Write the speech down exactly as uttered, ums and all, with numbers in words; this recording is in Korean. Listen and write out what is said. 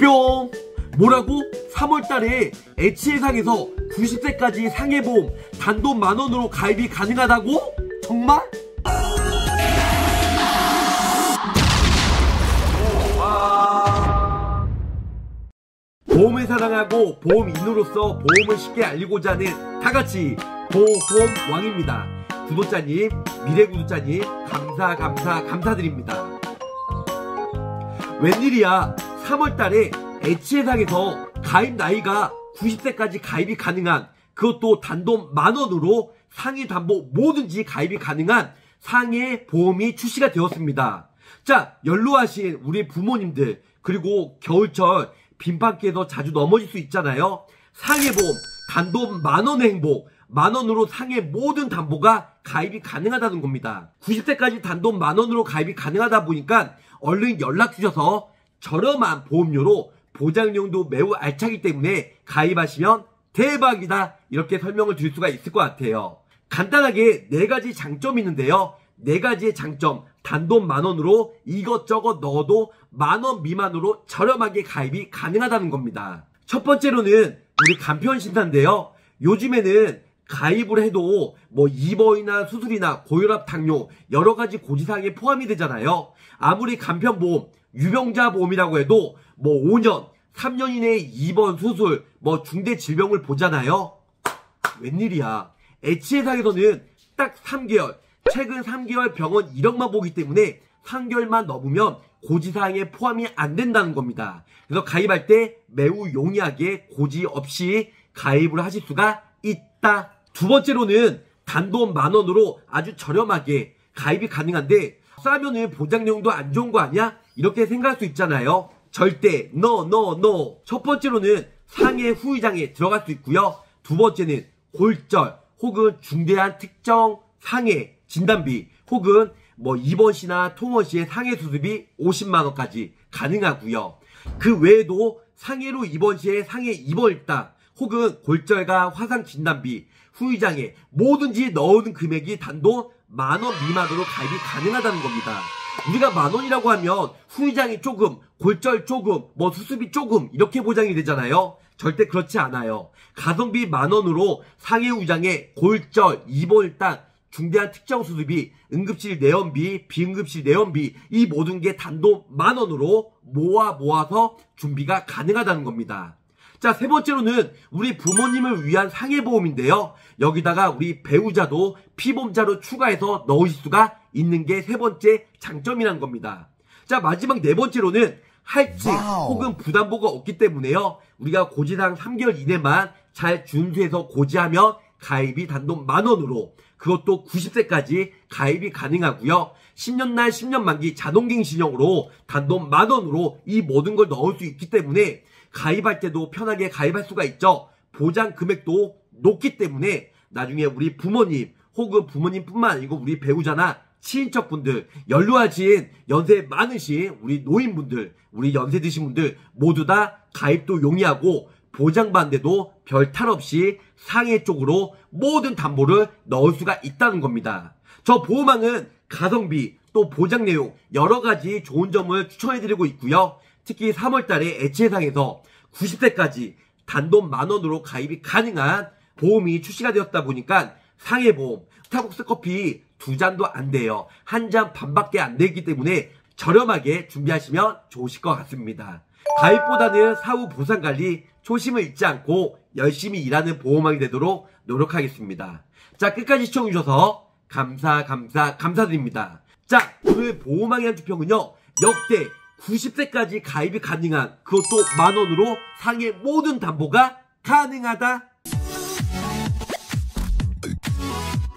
뿅! 뭐라고? 삼월달에 에이치에상에서 구십 세까지 상해보험 단돈 만원으로 가입이 가능하다고? 정말? 보험을 사랑하고 보험인으로서 보험을 쉽게 알리고자 하는 다같이 보험왕입니다. 구독자님, 미래구독자님 감사 감사 감사드립니다. 웬일이야, 삼월달에 에이치에상에서 가입 나이가 구십 세까지 가입이 가능한, 그것도 단돈 만원으로 상해 담보 뭐든지 가입이 가능한 상해 보험이 출시가 되었습니다. 자, 연로하신 우리 부모님들, 그리고 겨울철 빈판길에서 자주 넘어질 수 있잖아요. 상해보험 단돈 만원의 행복, 만원으로 상해 모든 담보가 가입이 가능하다는 겁니다. 구십 세까지 단돈 만원으로 가입이 가능하다 보니까 얼른 연락 주셔서 저렴한 보험료로 보장용도 매우 알차기 때문에 가입하시면 대박이다, 이렇게 설명을 드릴 수가 있을 것 같아요. 간단하게 네 가지 장점이 있는데요. 네 가지의 장점, 단돈 만원으로 이것저것 넣어도 만원 미만으로 저렴하게 가입이 가능하다는 겁니다. 첫 번째로는 우리 간편심사인데요. 요즘에는 가입을 해도 뭐 입원이나 수술이나 고혈압, 당뇨 여러가지 고지사항에 포함이 되잖아요. 아무리 간편보험, 유병자 보험이라고 해도 뭐 오 년, 삼 년 이내에 입원, 수술, 뭐 중대 질병을 보잖아요. 웬일이야. 에이치에상에서는 딱 삼 개월, 최근 삼 개월 병원 이력만 보기 때문에 삼 개월만 넘으면 고지사항에 포함이 안 된다는 겁니다. 그래서 가입할 때 매우 용이하게 고지 없이 가입을 하실 수가 있다. 두 번째로는 단돈 만원으로 아주 저렴하게 가입이 가능한데, 싸면은 보장용도 안 좋은 거 아니야? 이렇게 생각할 수 있잖아요. 절대 NO NO NO. 첫 번째로는 상해 후유장에 들어갈 수 있고요. 두 번째는 골절 혹은 중대한 특정 상해 진단비 혹은 뭐 입원시나 통원시의 상해 수술비 오십만 원까지 가능하고요. 그 외에도 상해로 입원시에 상해 입원일당 혹은 골절과 화상 진단비, 후유장애 뭐든지 넣은 금액이 단돈 만원 미만으로 가입이 가능하다는 겁니다. 우리가 만원이라고 하면 후유장애 조금, 골절 조금, 뭐 수술비 조금 이렇게 보장이 되잖아요. 절대 그렇지 않아요. 가성비 만원으로 상해 후유장애, 골절, 입원일당, 중대한 특정 수술비, 응급실 내원비, 비응급실 내원비, 이 모든 게 단돈 만원으로 모아 모아서 준비가 가능하다는 겁니다. 자, 세 번째로는 우리 부모님을 위한 상해보험인데요. 여기다가 우리 배우자도 피보험자로 추가해서 넣으실 수가 있는 게 세 번째 장점이라는 겁니다. 자, 마지막 네 번째로는 할증 혹은 부담보가 없기 때문에요. 우리가 고지사항 삼 개월 이내만 잘 준수해서 고지하면 가입이 단돈 만원으로, 그것도 구십 세까지 가입이 가능하고요. 십 년 날 십 년 만기 자동갱신형으로 단돈 만원으로 이 모든 걸 넣을 수 있기 때문에 가입할 때도 편하게 가입할 수가 있죠. 보장 금액도 높기 때문에 나중에 우리 부모님 혹은 부모님뿐만 아니고 우리 배우자나 친인척분들, 연로하신 연세 많으신 우리 노인분들, 우리 연세 드신 분들 모두 다 가입도 용이하고 보장받는데도 별 탈 없이 상해 쪽으로 모든 담보를 넣을 수가 있다는 겁니다. 저 보험왕은 가성비 또 보장 내용 여러가지 좋은 점을 추천해드리고 있고요. 특히 삼월달에 에이치에상에서 구십 세까지 단돈 만원으로 가입이 가능한 보험이 출시가 되었다 보니까 상해보험, 스타벅스 커피 두 잔도 안 돼요. 한 잔 반밖에 안 되기 때문에 저렴하게 준비하시면 좋으실 것 같습니다. 가입보다는 사후 보상관리, 초심을 잃지 않고 열심히 일하는 보험왕이 되도록 노력하겠습니다. 자, 끝까지 시청해주셔서 감사 감사 감사드립니다. 자, 오늘 보험왕의 한 주평은요, 역대 구십 세까지 가입이 가능한, 그것도 만원으로 상해 모든 담보가 가능하다.